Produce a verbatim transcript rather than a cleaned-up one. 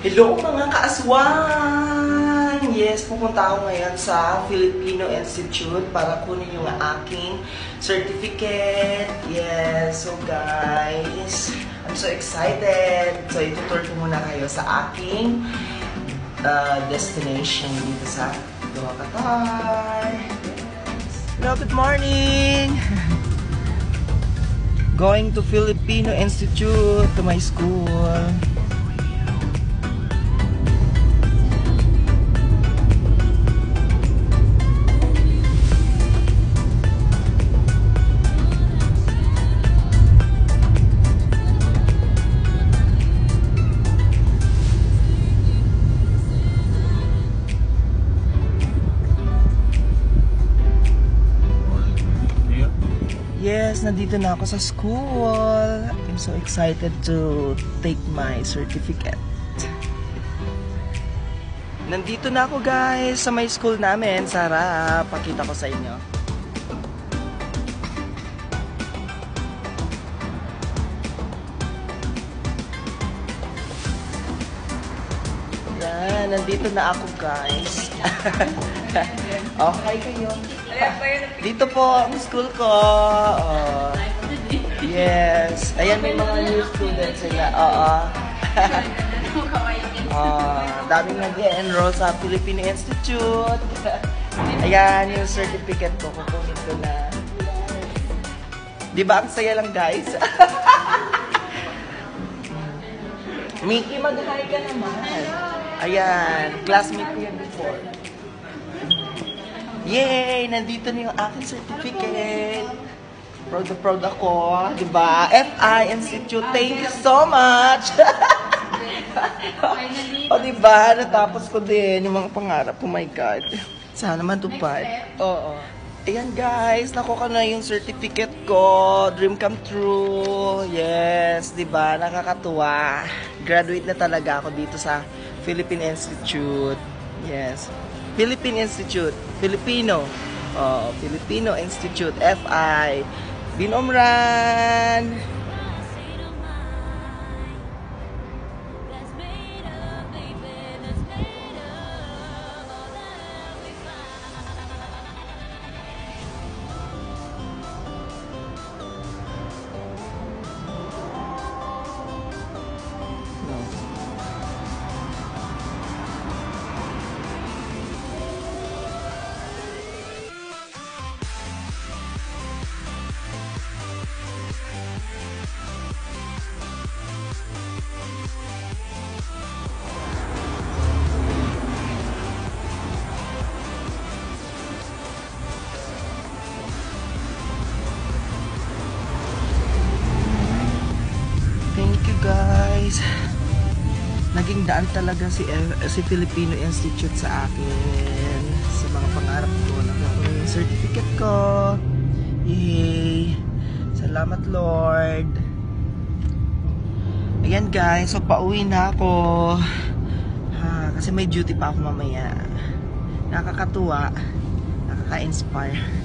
Hello mga kaaswang! Yes, pupunta ako ngayon sa Filipino Institute para kunin yung aking certificate. Yes, so guys, I'm so excited. So itutur ko muna kayo sa aking uh, destination dito sa Doha, Qatar. Hello, good morning! Going to Filipino Institute, to my school. Yes, nandito na ako sa school. I'm so excited to take my certificate. Nandito na ako guys sa my school namin. Sarap, pakita ko sa inyo. Yan, nandito na ako guys. Okay kayo. Dito po ang school ko. Oh. Yes. Ayan, may mga new students sila. Oo. Oh, daming nag-enroll sa Filipino Institute. Ayan, yung certificate ko. Kukunin ko na. Di ba ang saya lang guys? Mickey, mag-hi ka naman. Ayan, classmate ko yan before. Yay! Nandito na yung aking certificate. Proud na proud ako. Diba? F I Institute. Thank you so much! O diba? Natapos ko din yung mga pangarap. Oh my God. Sana matupad. Oo. Ayan guys. Nakuha na yung certificate ko. Dream come true. Yes. Diba? Nakakatuwa. Graduate na talaga ako dito sa Philippine Institute. Yes. Philippine Institute, Filipino, oh, Filipino Institute, F I, Binomran. Guys, naging daan talaga si si Filipino Institute sa akin sa mga pangarap ko. Nakakuha yung certificate ko. Yay! Salamat Lord. Ayan guys, so pauwi na ako ha, kasi may duty pa ako mamaya. Nakakatuwa, nakaka-inspire.